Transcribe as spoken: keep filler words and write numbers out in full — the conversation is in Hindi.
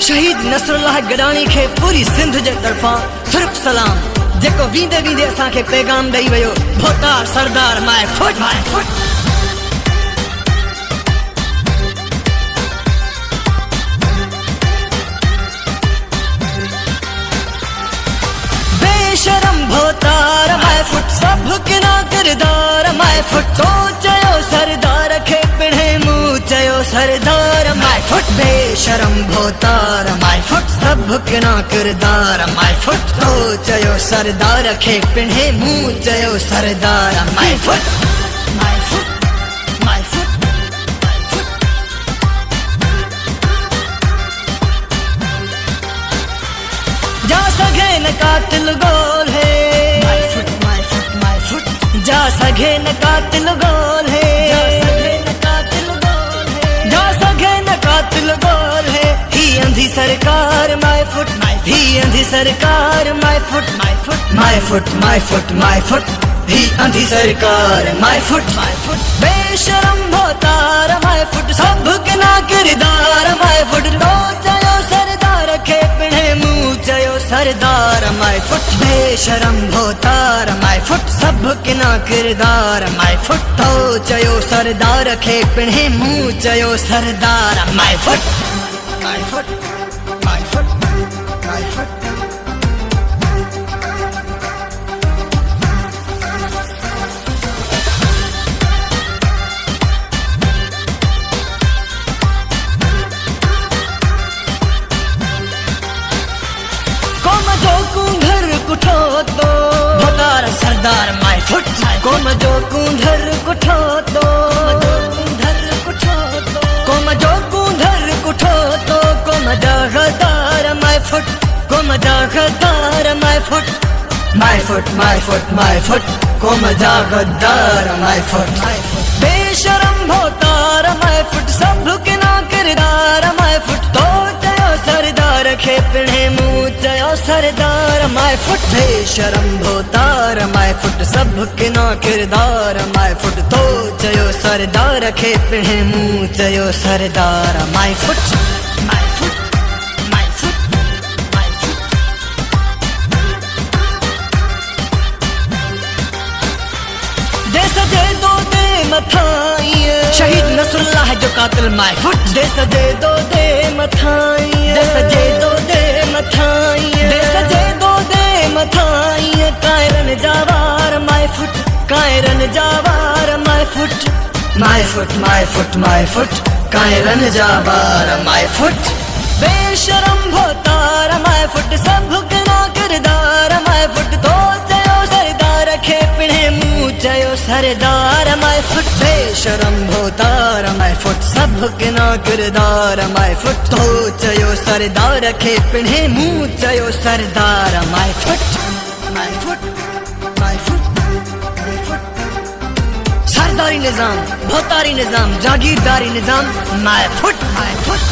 शहीद नसरुल्लाह गडानी खे पूरी सिंध जे तरफां सिर्फ सलाम, जेको वींदे वींदे असां खे पैगाम ॾेई वियो। भोतार सरदार माए फुट माए फुट। बेशरम भोतार माए फुट, सब किना किरदार माए फुट। तो चयो सरदार खे पिणे मुंह चयो सरदार माए फुट। बेशरम भोतार माए फुट, सब किना किरदार माए फुट। तो चयो सरदार खे पिणे मुंह चयो सरदार माए फुट माए फुट माए फुट माए फुट। जा सघे न कातिल गोल है माए फुट माए फुट माए फुट। जा सघे न कातिल गोल है, जा सघे न कातिल गोल है, जा सघे न कातिल गोल है। ही अंधी सरकार माए फुट, ही अंधी सरकार माए फुट माए फुट माए फुट माए फुट माए फुट। ही अंधी सरकार माए फुट माए फुट। बेशरम भोतार माए फुट, सब किना किरदार माए फुट। तो चयो सरदार खे पिणे मुंह चयो सरदार माए फुट। बेशरम भोतार माए फुट, सब किना किरदार माए फुट। तो चयो सरदार खे पिणे मुंह चयो सरदार माए फुट माए फुट माए फुट माए फुट। कोम जो कुंधर कुठो तो भोतार सरदार माए फुट। कोम जो कुंधर कुठो तो कुंधर कुठो तो कोम जो कुंधर कुठो तो कोम जा गद्दार माए फुट। कोम जा गद्दार माए फुट माए फुट माए फुट माए फुट। कोम जा गद्दार माए फुट माए फुट। बेशरम भोतार माए फुट, सब किना किरदार माए फुट। तो चयो सरदार खे पिणे मुंह चयो सरदार माए फुट। बेशरम भोतार माए फुट, सब किना किरदार माए फुट। तो चयो सरदार खे पिणे मुंह चयो सरदार माए फुट माए फुट माए फुट माए फुट। देश जे दो दे मथाई शहीद नसरुल्लाह जो कातिल माए फुट। देश जे दो दे मथाई, देश जे दो दे मथाई, देश जे दो दे मथाई। कायरन जावार माए फुट, कायरन जावार माए फुट माए फुट माए फुट माए फुट। कायरन जावार माए फुट। बेशरम भोतार माए फुट, सब किना किरदार माए फुट। तो चयो सरदार खे पिणे मुंह चयो सरदार माए फुट। बेशरम भोतार माए फुट, सब किना किरदार माए फुट। तो चयो सरदार खे पिणे मुंह चयो सरदार माए फुट माए फुट माए फुट माए फुट। सरदारी निजाम, भोतारी निजाम, जागीरदारी निजाम माए फुट माए फुट।